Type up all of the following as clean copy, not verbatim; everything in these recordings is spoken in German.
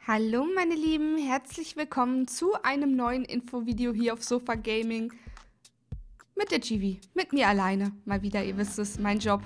Hallo meine Lieben, herzlich willkommen zu einem neuen Infovideo hier auf Sofa Gaming mit der Givi, mit mir alleine. Mal wieder, ihr wisst es, mein Job.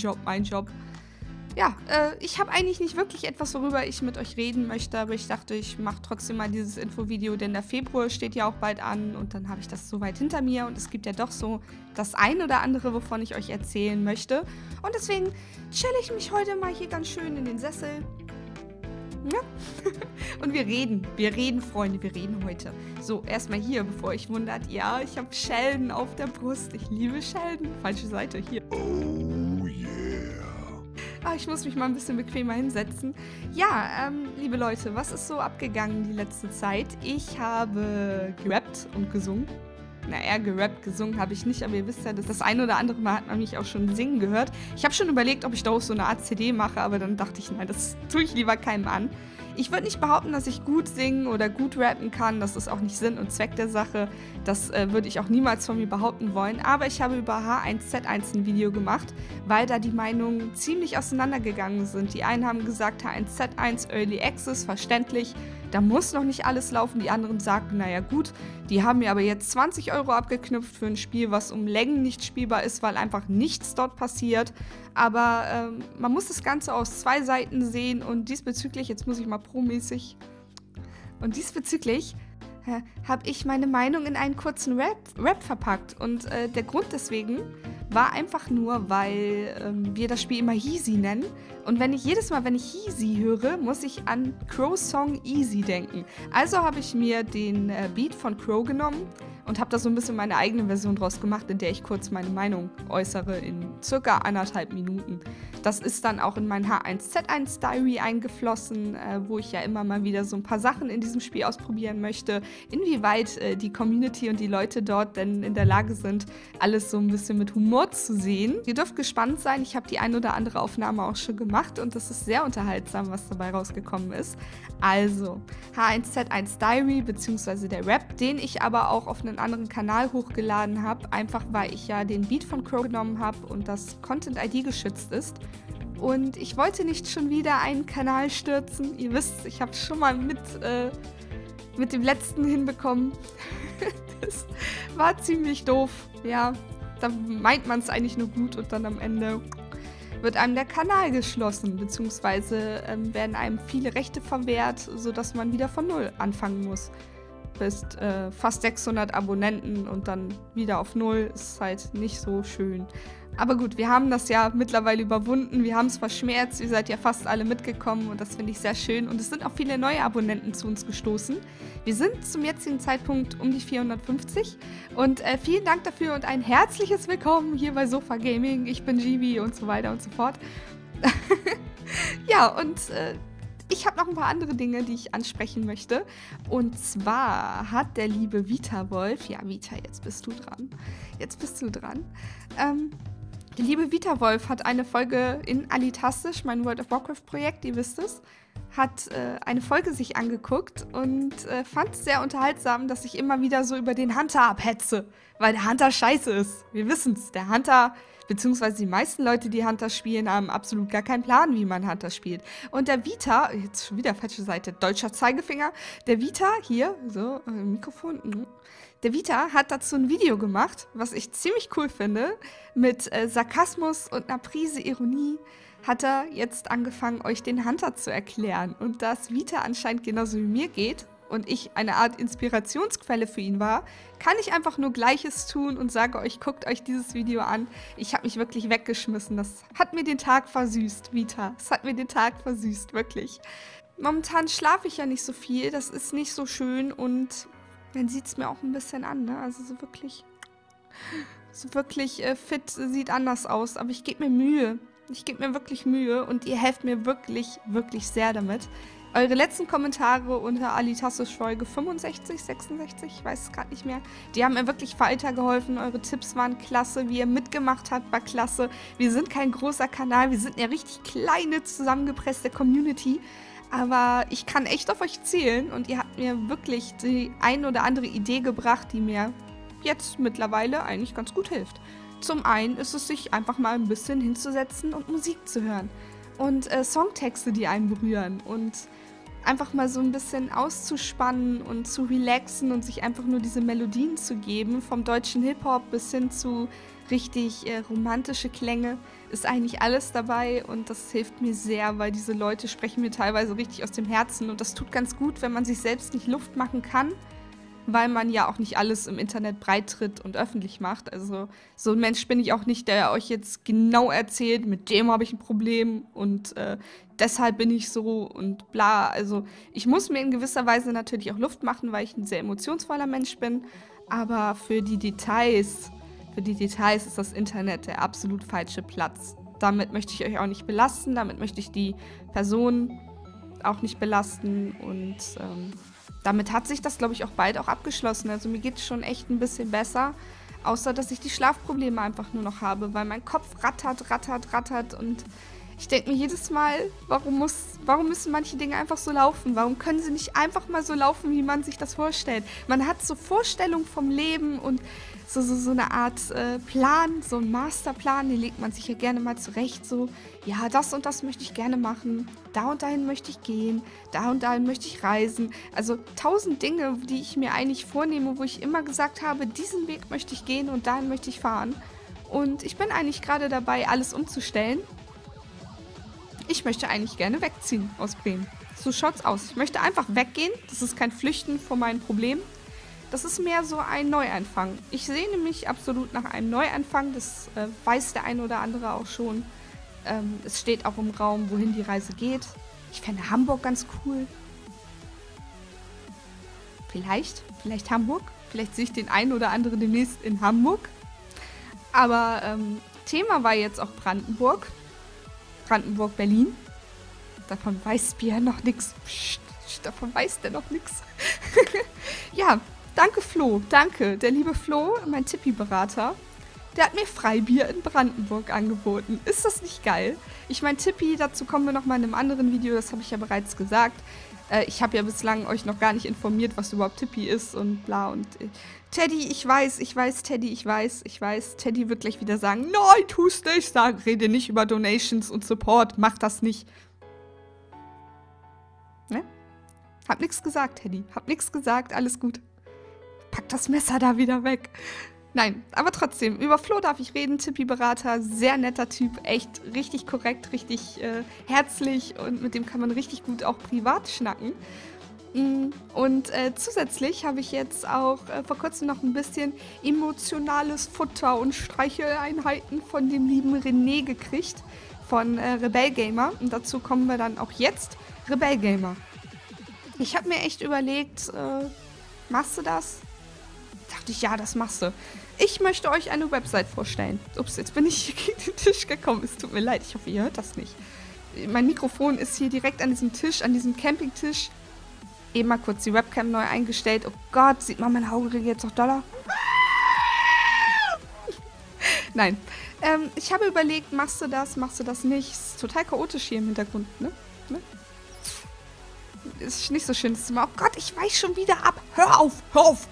Ja, ich habe eigentlich nicht wirklich etwas, worüber ich mit euch reden möchte, aber ich dachte, ich mache trotzdem mal dieses Infovideo, denn der Februar steht ja auch bald an und dann habe ich das soweit hinter mir und es gibt ja doch so das ein oder andere, wovon ich euch erzählen möchte. Und deswegen chill ich mich heute mal hier ganz schön in den Sessel. Ja. Und wir reden, Freunde, wir reden heute. So, erstmal hier, bevor euch wundert, ja, ich habe Sheldon auf der Brust. Ich liebe Sheldon. Falsche Seite, hier. Oh yeah. Ah, ich muss mich mal ein bisschen bequemer hinsetzen. Ja, liebe Leute, was ist so abgegangen die letzte Zeit? Ich habe gerappt und gesungen. Naja, gerappt, gesungen habe ich nicht, aber ihr wisst ja, dass das ein oder andere Mal hat man mich auch schon singen gehört. Ich habe schon überlegt, ob ich daraus so eine Art CD mache, aber dann dachte ich, nein, das tue ich lieber keinem an. Ich würde nicht behaupten, dass ich gut singen oder gut rappen kann. Das ist auch nicht Sinn und Zweck der Sache. Das würde ich auch niemals von mir behaupten wollen. Aber ich habe über H1Z1 ein Video gemacht, weil da die Meinungen ziemlich auseinandergegangen sind. Die einen haben gesagt, H1Z1 Early Access, verständlich. Da muss noch nicht alles laufen. Die anderen sagten, naja gut, die haben mir aber jetzt 20 € abgeknüpft für ein Spiel, was um Längen nicht spielbar ist, weil einfach nichts dort passiert. Aber man muss das Ganze aus zwei Seiten sehen und diesbezüglich, jetzt muss ich mal promäßig, und diesbezüglich habe ich meine Meinung in einen kurzen Rap verpackt. Und der Grund deswegen war einfach nur, weil wir das Spiel immer Yeezy nennen. Und jedes Mal, wenn ich Yeezy höre, muss ich an Crow's Song Easy denken. Also habe ich mir den Beat von Crow genommen und habe da so ein bisschen meine eigene Version draus gemacht, in der ich kurz meine Meinung äußere in circa 1,5 Minuten. Das ist dann auch in mein H1Z1 Diary eingeflossen, wo ich ja immer mal wieder so ein paar Sachen in diesem Spiel ausprobieren möchte, inwieweit die Community und die Leute dort denn in der Lage sind, alles so ein bisschen mit Humor zu sehen. Ihr dürft gespannt sein, ich habe die ein oder andere Aufnahme auch schon gemacht und es ist sehr unterhaltsam, was dabei rausgekommen ist. Also, H1Z1 Diary bzw. der Rap, den ich aber auch auf einen anderen Kanal hochgeladen habe, einfach weil ich ja den Beat von Crow genommen habe und das Content-ID geschützt ist. Und ich wollte nicht schon wieder einen Kanal stürzen. Ihr wisst, ich habe es schon mal mit dem letzten hinbekommen. Das war ziemlich doof. Ja, da meint man es eigentlich nur gut und dann am Ende wird einem der Kanal geschlossen, beziehungsweise werden einem viele Rechte verwehrt, sodass man wieder von Null anfangen muss. Bist fast 600 Abonnenten und dann wieder auf Null ist halt nicht so schön. Aber gut, wir haben das ja mittlerweile überwunden, wir haben es verschmerzt, ihr seid ja fast alle mitgekommen und das finde ich sehr schön. Und es sind auch viele neue Abonnenten zu uns gestoßen. Wir sind zum jetzigen Zeitpunkt um die 450 und vielen Dank dafür und ein herzliches Willkommen hier bei Sofa Gaming. Ich bin Givi und so weiter und so fort. Ja, und ich habe noch ein paar andere Dinge, die ich ansprechen möchte. Und zwar hat der liebe Vita-Wolf, ja Vita, jetzt bist du dran. Der liebe Vita-Wolf hat eine Folge in Alitastisch, mein World of Warcraft-Projekt, ihr wisst es, hat eine Folge sich angeguckt und fand es sehr unterhaltsam, dass ich immer wieder so über den Hunter abhetze, weil der Hunter scheiße ist. Wir wissen es, der Hunter, beziehungsweise die meisten Leute, die Hunter spielen, haben absolut gar keinen Plan, wie man Hunter spielt. Und der Vita, jetzt schon wieder falsche Seite, deutscher Zeigefinger, der Vita, hier, so, Mikrofon, der Vita hat dazu ein Video gemacht, was ich ziemlich cool finde, mit Sarkasmus und einer Prise Ironie hat er jetzt angefangen, euch den Hunter zu erklären. Und da es Vita anscheinend genauso wie mir geht und ich eine Art Inspirationsquelle für ihn war, kann ich einfach nur Gleiches tun und sage euch, guckt euch dieses Video an. Ich habe mich wirklich weggeschmissen. Das hat mir den Tag versüßt, Vita. Das hat mir den Tag versüßt, wirklich. Momentan schlafe ich ja nicht so viel, das ist nicht so schön und man sieht es mir auch ein bisschen an, ne? Also so wirklich fit sieht anders aus, aber ich gebe mir Mühe. Ich gebe mir wirklich Mühe und ihr helft mir wirklich, wirklich sehr damit. Eure letzten Kommentare unter Alitastisch Folge 65, 66, ich weiß es gerade nicht mehr, die haben mir wirklich weitergeholfen. Eure Tipps waren klasse, wie ihr mitgemacht habt, war klasse. Wir sind kein großer Kanal, wir sind eine richtig kleine, zusammengepresste Community. Aber ich kann echt auf euch zählen und ihr habt mir wirklich die ein oder andere Idee gebracht, die mir jetzt mittlerweile eigentlich ganz gut hilft. Zum einen ist es, sich einfach mal ein bisschen hinzusetzen und Musik zu hören. Und Songtexte, die einen berühren. Und einfach mal so ein bisschen auszuspannen und zu relaxen und sich einfach nur diese Melodien zu geben, vom deutschen Hip-Hop bis hin zu richtig romantische Klänge, ist eigentlich alles dabei und das hilft mir sehr, weil diese Leute sprechen mir teilweise richtig aus dem Herzen und das tut ganz gut, wenn man sich selbst nicht Luft machen kann, weil man ja auch nicht alles im Internet breittritt und öffentlich macht. Also so ein Mensch bin ich auch nicht, der euch jetzt genau erzählt, mit dem habe ich ein Problem und deshalb bin ich so und bla. Also ich muss mir in gewisser Weise natürlich auch Luft machen, weil ich ein sehr emotionsvoller Mensch bin, aber für die Details ist das Internet der absolut falsche Platz. Damit möchte ich euch auch nicht belasten, damit möchte ich die Person auch nicht belasten und damit hat sich das, glaube ich, auch bald auch abgeschlossen. Also mir geht es schon echt ein bisschen besser, außer dass ich die Schlafprobleme einfach nur noch habe, weil mein Kopf rattert und ich denke mir jedes Mal, warum müssen manche Dinge einfach so laufen? Warum können sie nicht einfach mal so laufen, wie man sich das vorstellt? Man hat so Vorstellungen vom Leben und so eine Art Plan, so einen Masterplan, den legt man sich ja gerne mal zurecht. So, ja, das und das möchte ich gerne machen, da und dahin möchte ich gehen, da und dahin möchte ich reisen. Also 1000 Dinge, die ich mir eigentlich vornehme, wo ich immer gesagt habe, diesen Weg möchte ich gehen und dahin möchte ich fahren. Und ich bin eigentlich gerade dabei, alles umzustellen. Ich möchte eigentlich gerne wegziehen aus Bremen. So schaut's aus. Ich möchte einfach weggehen. Das ist kein Flüchten vor meinen Problemen. Das ist mehr so ein Neuanfang. Ich sehne mich absolut nach einem Neuanfang. Das weiß der eine oder andere auch schon. Es steht auch im Raum, wohin die Reise geht. Ich fände Hamburg ganz cool. Vielleicht Hamburg. Vielleicht sehe ich den einen oder anderen demnächst in Hamburg. Aber Thema war jetzt auch Brandenburg. Brandenburg-Berlin. Davon weiß Bia noch nichts. Davon weiß der noch nichts. Ja, danke Flo. Danke. Der liebe Flo, mein Tippi-Berater, der hat mir Freibier in Brandenburg angeboten. Ist das nicht geil? Ich meine, Tippi, dazu kommen wir nochmal in einem anderen Video, das habe ich ja bereits gesagt. Ich habe ja bislang euch noch gar nicht informiert, was überhaupt Tippi ist und bla und Teddy, ich weiß, Teddy, ich weiß. Teddy wird gleich wieder sagen, nein, tu's nicht, rede nicht über Donations und Support, mach das nicht. Ne? Hab nix gesagt, Teddy, hab nix gesagt, alles gut. Pack das Messer da wieder weg. Nein, aber trotzdem, über Flo darf ich reden, Tippi-Berater, sehr netter Typ, echt richtig korrekt, richtig herzlich und mit dem kann man richtig gut auch privat schnacken. Und zusätzlich habe ich jetzt auch vor kurzem noch ein bisschen emotionales Futter und Streicheleinheiten von dem lieben René gekriegt, von Rebell Gamer. Und dazu kommen wir dann auch jetzt, Rebell Gamer. Ich habe mir echt überlegt, machst du das? Dachte ich, ja, das machst du. Ich möchte euch eine Website vorstellen. Ups, jetzt bin ich hier gegen den Tisch gekommen. Es tut mir leid, ich hoffe, ihr hört das nicht. Mein Mikrofon ist hier direkt an diesem Tisch, an diesem Campingtisch. Eben mal kurz die Webcam neu eingestellt. Oh Gott, sieht man meine Augenringe jetzt noch doller? Nein. Ich habe überlegt, machst du das nicht? Ist total chaotisch hier im Hintergrund, ne? Ist nicht so schön. Das ist immer, oh Gott, ich weiche schon wieder ab. Hör auf.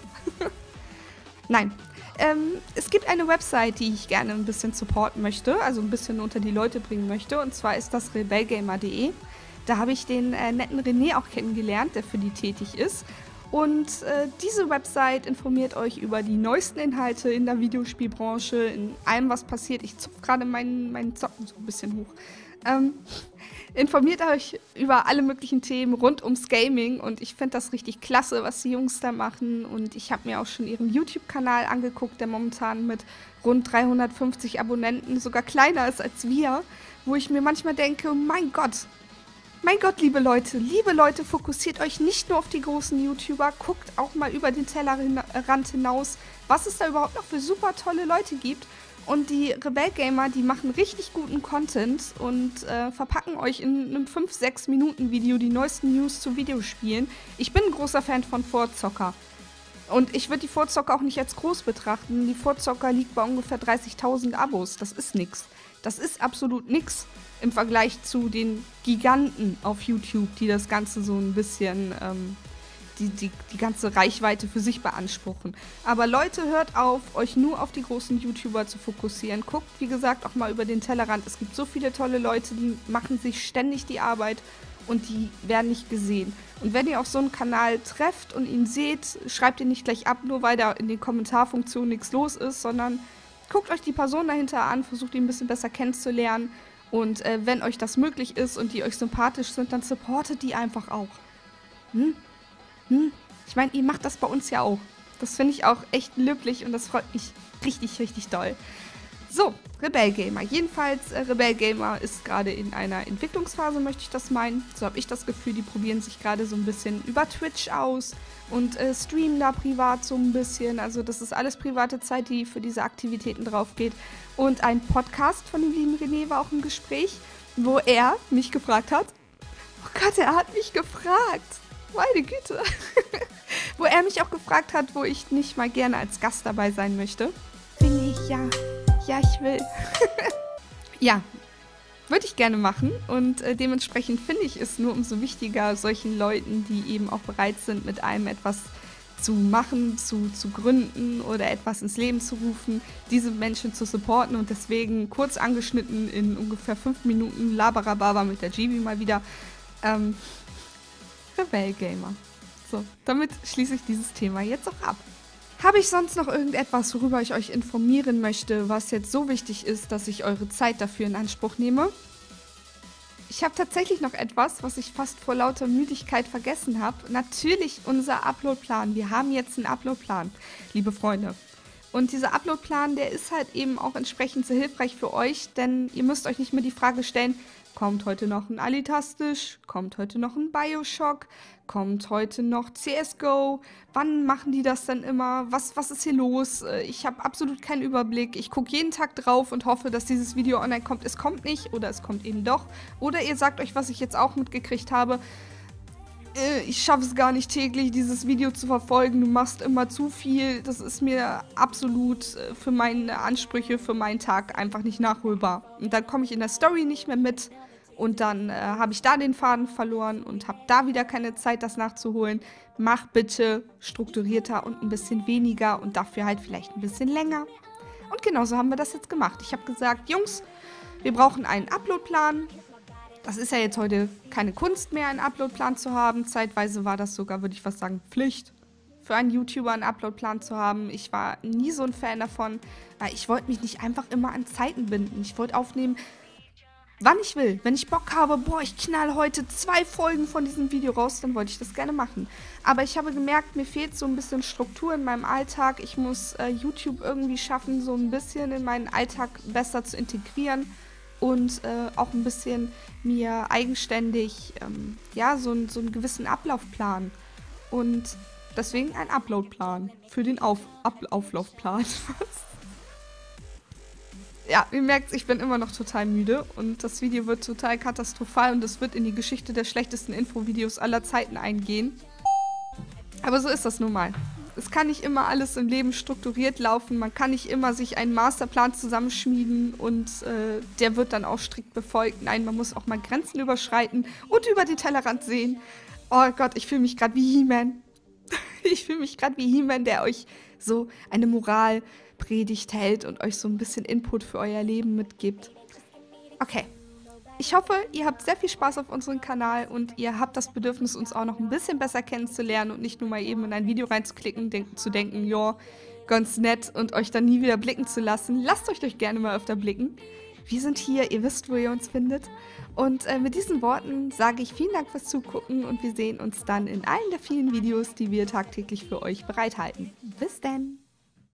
Nein. Es gibt eine Website, die ich gerne ein bisschen supporten möchte, also ein bisschen unter die Leute bringen möchte. Und zwar ist das rebellgamer.de. Da habe ich den netten René auch kennengelernt, der für die tätig ist. Und diese Website informiert euch über die neuesten Inhalte in der Videospielbranche, in allem, was passiert. Ich zupfe gerade meinen Socken so ein bisschen hoch. Informiert euch über alle möglichen Themen rund ums Gaming und ich finde das richtig klasse, was die Jungs da machen und ich habe mir auch schon ihren YouTube-Kanal angeguckt, der momentan mit rund 350 Abonnenten sogar kleiner ist als wir, wo ich mir manchmal denke, mein Gott, liebe Leute, fokussiert euch nicht nur auf die großen YouTuber, guckt auch mal über den Tellerrand hinaus, was es da überhaupt noch für super tolle Leute gibt. Und die Rebell Gamer, die machen richtig guten Content und verpacken euch in einem 5-6 Minuten Video die neuesten News zu Videospielen. Ich bin ein großer Fan von Vorzocker. Und ich würde die Vorzocker auch nicht als groß betrachten. Die Vorzocker liegt bei ungefähr 30.000 Abos. Das ist nix. Das ist absolut nix im Vergleich zu den Giganten auf YouTube, die das Ganze so ein bisschen die ganze Reichweite für sich beanspruchen. Aber Leute, hört auf, euch nur auf die großen YouTuber zu fokussieren. Guckt, wie gesagt, auch mal über den Tellerrand. Es gibt so viele tolle Leute, die machen sich ständig die Arbeit und die werden nicht gesehen. Und wenn ihr auf so einen Kanal trefft und ihn seht, schreibt ihn nicht gleich ab, nur weil da in den Kommentarfunktionen nichts los ist, sondern guckt euch die Person dahinter an, versucht ihn ein bisschen besser kennenzulernen. Und wenn euch das möglich ist und die euch sympathisch sind, dann supportet die einfach auch. Ich meine, ihr macht das bei uns ja auch. Das finde ich auch echt löblich und das freut mich richtig, richtig doll. So, Rebell Gamer. Jedenfalls, Rebell Gamer ist gerade in einer Entwicklungsphase, möchte ich das meinen. So habe ich das Gefühl, die probieren sich gerade so ein bisschen über Twitch aus und streamen da privat so ein bisschen. Also das ist alles private Zeit, die für diese Aktivitäten drauf geht. Und ein Podcast von dem lieben René war auch im Gespräch, wo er mich gefragt hat. Oh Gott, er hat mich gefragt. Meine Güte. Wo er mich auch gefragt hat, wo ich nicht mal gerne als Gast dabei sein möchte. Bin ich, ja. Ja, ich will. Ja, würde ich gerne machen. Und dementsprechend finde ich es nur umso wichtiger, solchen Leuten, die eben auch bereit sind, mit einem etwas zu machen, zu gründen oder etwas ins Leben zu rufen, diese Menschen zu supporten. Und deswegen kurz angeschnitten in ungefähr 5 Minuten Labarababa mit der Gibi mal wieder. Rebell Gamer. So, damit schließe ich dieses Thema jetzt auch ab. Habe ich sonst noch irgendetwas, worüber ich euch informieren möchte, was jetzt so wichtig ist, dass ich eure Zeit dafür in Anspruch nehme? Ich habe tatsächlich noch etwas, was ich fast vor lauter Müdigkeit vergessen habe. Natürlich unser Uploadplan. Wir haben jetzt einen Uploadplan, liebe Freunde. Und dieser Uploadplan, der ist halt eben auch entsprechend sehr hilfreich für euch, denn ihr müsst euch nicht mehr die Frage stellen, kommt heute noch ein Alitastisch? Kommt heute noch ein Bioshock? Kommt heute noch CSGO? Wann machen die das dann immer? Was ist hier los? Ich habe absolut keinen Überblick. Ich gucke jeden Tag drauf und hoffe, dass dieses Video online kommt. Es kommt nicht oder es kommt eben doch. Oder ihr sagt euch, was ich jetzt auch mitgekriegt habe. Ich schaffe es gar nicht täglich, dieses Video zu verfolgen. Du machst immer zu viel. Das ist mir absolut für meine Ansprüche, für meinen Tag einfach nicht nachholbar. Und dann komme ich in der Story nicht mehr mit. Und dann habe ich da den Faden verloren und habe da wieder keine Zeit, das nachzuholen. Mach bitte strukturierter und ein bisschen weniger und dafür halt vielleicht ein bisschen länger. Und genauso haben wir das jetzt gemacht. Ich habe gesagt, Jungs, wir brauchen einen Uploadplan. Das ist ja jetzt heute keine Kunst mehr, einen Uploadplan zu haben. Zeitweise war das sogar, würde ich fast sagen, Pflicht für einen YouTuber, einen Uploadplan zu haben. Ich war nie so ein Fan davon, weil ich wollte mich nicht einfach immer an Zeiten binden. Ich wollte aufnehmen, wann ich will. Wenn ich Bock habe, boah, ich knall heute 2 Folgen von diesem Video raus, dann wollte ich das gerne machen. Aber ich habe gemerkt, mir fehlt so ein bisschen Struktur in meinem Alltag. Ich muss YouTube irgendwie schaffen, so ein bisschen in meinen Alltag besser zu integrieren und auch ein bisschen mir eigenständig, ja, so einen gewissen Ablaufplan. Und deswegen ein Uploadplan für den Auflaufplan. Ja, ihr merkt, ich bin immer noch total müde und das Video wird total katastrophal und es wird in die Geschichte der schlechtesten Infovideos aller Zeiten eingehen. Aber so ist das nun mal. Es kann nicht immer alles im Leben strukturiert laufen, man kann nicht immer sich einen Masterplan zusammenschmieden und der wird dann auch strikt befolgt. Nein, man muss auch mal Grenzen überschreiten und über den Tellerrand sehen. Oh Gott, ich fühle mich gerade wie He-Man. Ich fühle mich gerade wie He-Man, der euch so eine Moralpredigt hält und euch so ein bisschen Input für euer Leben mitgibt. Okay. Ich hoffe, ihr habt sehr viel Spaß auf unserem Kanal und ihr habt das Bedürfnis, uns auch noch ein bisschen besser kennenzulernen und nicht nur mal eben in ein Video reinzuklicken, zu denken, ja, ganz nett und euch dann nie wieder blicken zu lassen. Lasst euch doch gerne mal öfter blicken. Wir sind hier, ihr wisst, wo ihr uns findet. Und mit diesen Worten sage ich vielen Dank fürs Zugucken und wir sehen uns dann in allen der vielen Videos, die wir tagtäglich für euch bereithalten. Bis dann!